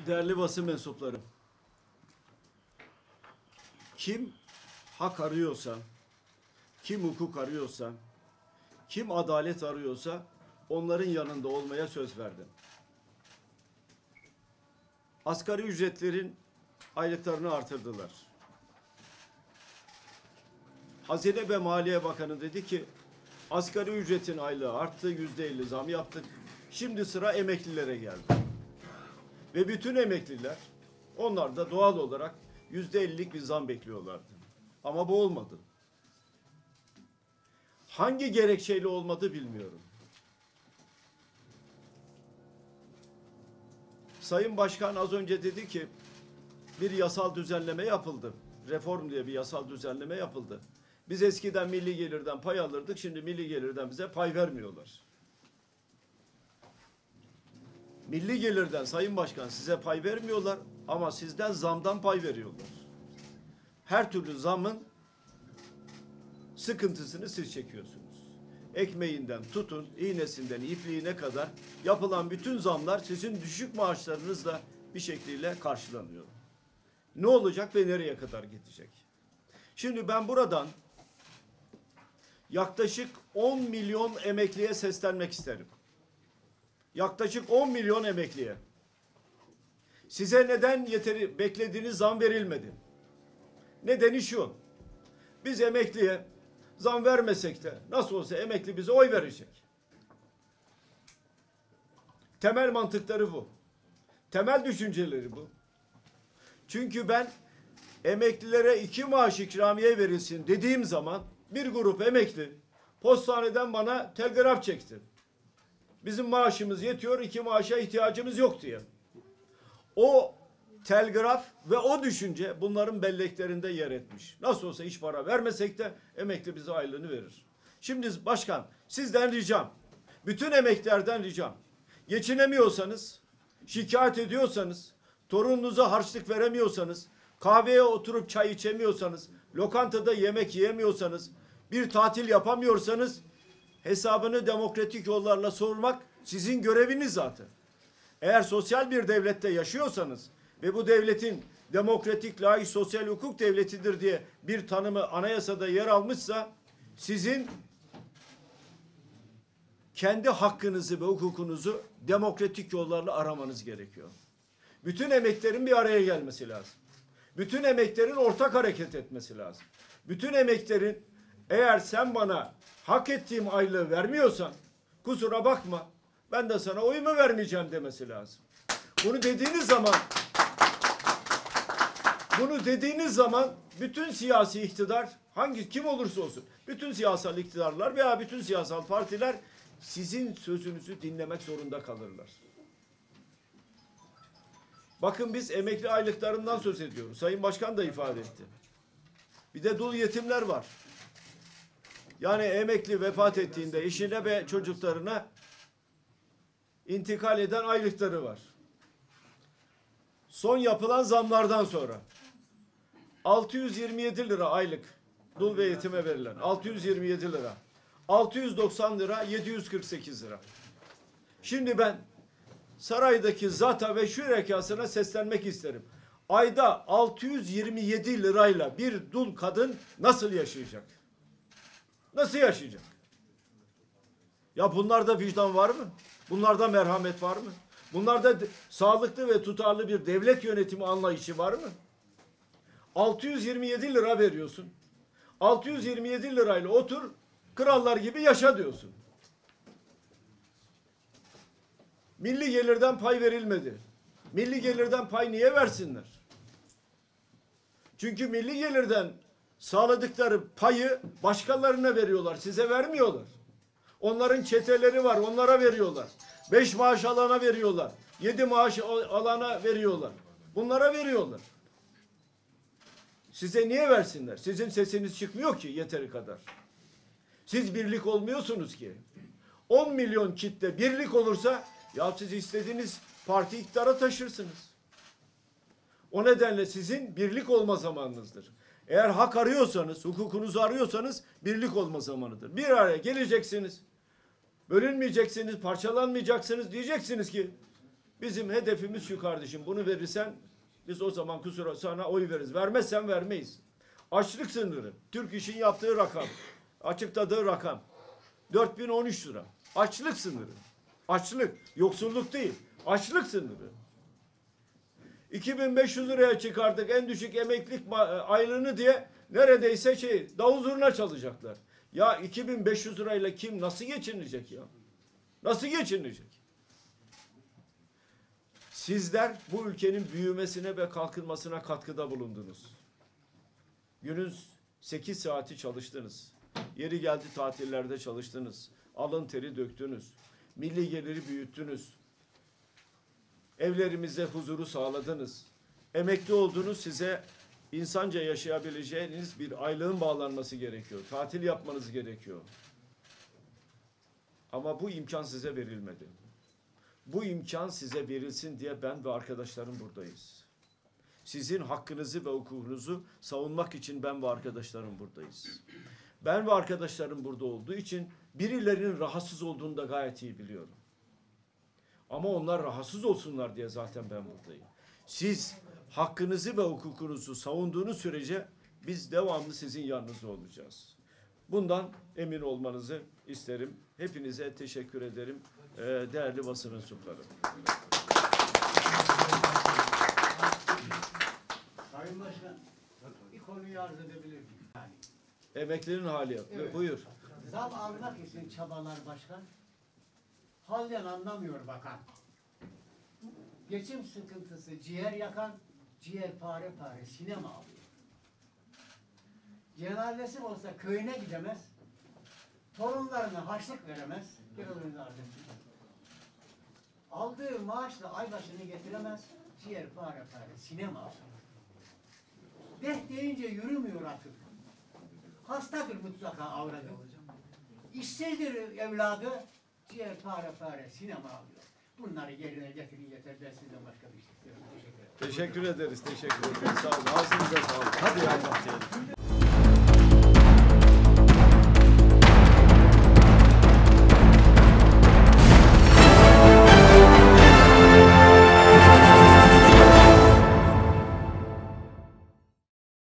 Değerli basın mensupları, kim hak arıyorsa, kim hukuk arıyorsa, kim adalet arıyorsa onların yanında olmaya söz verdim. Asgari ücretlerin aylıklarını artırdılar. Hazine ve Maliye Bakanı dedi ki, asgari ücretin aylığı arttı, %50 zam yaptık. Şimdi sıra emeklilere geldi. Ve bütün emekliler, onlar da doğal olarak %50'lik bir zam bekliyorlardı. Ama bu olmadı. Hangi gerekçeyle olmadı bilmiyorum. Sayın Başkan az önce dedi ki bir yasal düzenleme yapıldı. Reform diye bir yasal düzenleme yapıldı. Biz eskiden milli gelirden pay alırdık, şimdi milli gelirden bize pay vermiyorlar. Milli gelirden Sayın Başkan size pay vermiyorlar ama sizden zamdan pay veriyorlar. Her türlü zamın sıkıntısını siz çekiyorsunuz. Ekmeğinden tutun, iğnesinden ipliğine kadar yapılan bütün zamlar sizin düşük maaşlarınızla bir şekliyle karşılanıyor. Ne olacak ve nereye kadar gidecek? Şimdi ben buradan yaklaşık 10 milyon emekliye seslenmek isterim. Yaklaşık 10 milyon emekliye. Size neden beklediğiniz zam verilmedi? Nedeni şu. Biz emekliye zam vermesek de nasıl olsa emekli bize oy verecek. Temel mantıkları bu. Temel düşünceleri bu. Çünkü ben emeklilere 2 maaş ikramiye verilsin dediğim zaman bir grup emekli postaneden bana telgraf çekti. Bizim maaşımız yetiyor, 2 maaşa ihtiyacımız yok diye. O telgraf ve o düşünce bunların belleklerinde yer etmiş. Nasıl olsa hiç para vermesek de emekli bize aylığını verir. Şimdi başkan sizden ricam, bütün emeklilerden ricam, geçinemiyorsanız, şikayet ediyorsanız, torununuza harçlık veremiyorsanız, kahveye oturup çay içemiyorsanız, lokantada yemek yiyemiyorsanız, bir tatil yapamıyorsanız, hesabını demokratik yollarla sormak sizin göreviniz zaten. Eğer sosyal bir devlette yaşıyorsanız ve bu devletin demokratik, layık, sosyal hukuk devletidir diye bir tanımı anayasada yer almışsa sizin kendi hakkınızı ve hukukunuzu demokratik yollarla aramanız gerekiyor. Bütün emeklerin bir araya gelmesi lazım. Bütün emeklerin ortak hareket etmesi lazım. Bütün emeklerin eğer sen bana hak ettiğim aylığı vermiyorsan kusura bakma ben de sana oyumu vermeyeceğim demesi lazım. Bunu dediğiniz zaman bütün siyasi iktidar kim olursa olsun bütün siyasal iktidarlar veya bütün siyasal partiler sizin sözünüzü dinlemek zorunda kalırlar. Bakın biz emekli aylıklarından söz ediyoruz. Sayın Başkan da ifade etti. Bir de dul yetimler var. Yani emekli vefat ettiğinde eşine ve çocuklarına intikal eden aylıkları var. Son yapılan zamlardan sonra 627 lira aylık dul ve yetime verilen 627 lira, 690 lira, 748 lira. Şimdi ben saraydaki zata ve şürekasına seslenmek isterim. Ayda 627 lirayla bir dul kadın nasıl yaşayacak? Nasıl yaşayacak? Ya bunlarda vicdan var mı? Bunlarda merhamet var mı? Bunlarda sağlıklı ve tutarlı bir devlet yönetimi anlayışı var mı? 627 lira veriyorsun. 627 lirayla otur, krallar gibi yaşa diyorsun. Milli gelirden pay verilmedi. Milli gelirden pay niye versinler? Çünkü milli gelirden sağladıkları payı başkalarına veriyorlar. Size vermiyorlar. Onların çeteleri var. Onlara veriyorlar. 5 maaş alana veriyorlar. 7 maaş alana veriyorlar. Bunlara veriyorlar. Size niye versinler? Sizin sesiniz çıkmıyor ki yeteri kadar. Siz birlik olmuyorsunuz ki. 10 milyon kitle birlik olursa ya siz istediğiniz parti iktidara taşırsınız. O nedenle sizin birlik olma zamanınızdır. Eğer hak arıyorsanız, hukukunuzu arıyorsanız birlik olma zamanıdır. Bir araya geleceksiniz. Bölünmeyeceksiniz, parçalanmayacaksınız. Diyeceksiniz ki Bizim hedefimiz şu kardeşim. Bunu verirsen biz o zaman kusura sana oy veririz. Vermezsen vermeyiz. Açlık sınırı. Türk İş'in yaptığı rakam. Açıkladığı rakam. 4013 lira. Açlık sınırı. Açlık. Yoksulluk değil. Açlık sınırı. 2500 liraya çıkardık en düşük emeklilik aylığını diye neredeyse davul zurna çalacaklar. Ya 2500 lirayla kim nasıl geçinecek ya? Nasıl geçinecek? Sizler bu ülkenin büyümesine ve kalkınmasına katkıda bulundunuz. Günün 8 saati çalıştınız. Yeri geldi tatillerde çalıştınız. Alın teri döktünüz. Milli geliri büyüttünüz. Evlerimize huzuru sağladınız. Emekli oldunuz, size insanca yaşayabileceğiniz bir aylığın bağlanması gerekiyor. Tatil yapmanız gerekiyor. Ama bu imkan size verilmedi. Bu imkan size verilsin diye ben ve arkadaşlarım buradayız. Sizin hakkınızı ve hukukunuzu savunmak için ben ve arkadaşlarım buradayız. Ben ve arkadaşlarım burada olduğu için birilerinin rahatsız olduğunu da gayet iyi biliyorum. Ama onlar rahatsız olsunlar diye zaten ben buradayım. Siz hakkınızı ve hukukunuzu savunduğunuz sürece biz devamlı sizin yanınızda olacağız. Bundan emin olmanızı isterim. Hepinize teşekkür ederim. Değerli basın mensupları. Sayın Başkan, bir konuyu arz edebilir miyim? Yani, Emeklinin hali. evet. Buyur. Zam almak için çabalar başkan. Halden anlamıyor bakan. Geçim sıkıntısı ciğer yakan, ciğer pare pare sinema alıyor. Cenazesi olsa köyüne gidemez, torunlarına harçlık veremez. Biraz önce arz ettim. Aldığı maaşla ay başını getiremez, ciğer pare pare sinema alıyor. Deh deyince yürümüyor artık. Hastadır mutlaka avradı. İşsizdir evladı, ciğer pare pare sinema alıyor. Bunları yerine getirin yeter, ben sizden başka bir şey istiyorum. Teşekkür ederim. Teşekkür ederiz. Teşekkür ederiz. Sağ olun. Ağzınıza sağlık. Hadi ya.